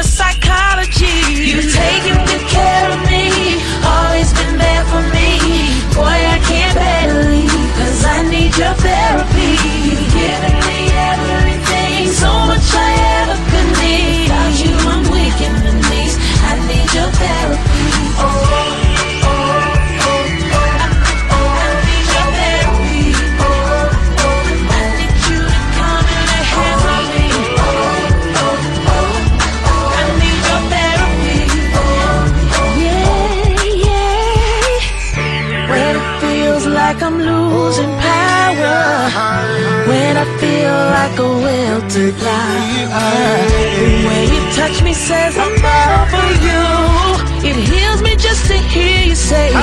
your psychology. You've taken good care of me, always been there for me. Boy, I can't bear to leave, 'cause I need your therapy. You've given me everything, so much I ever could need. Without you, I'm weak in the knees. I need your therapy. Oh, oh, oh, oh, oh. I need your therapy. Oh, oh, I need you to come and lay hands on me. Oh, oh, oh, I need your therapy. Oh, yeah, yeah. When it feels like I'm losing power, when I feel like a will to fly, the way you touch me says I'm over you. It heals me just to hear you say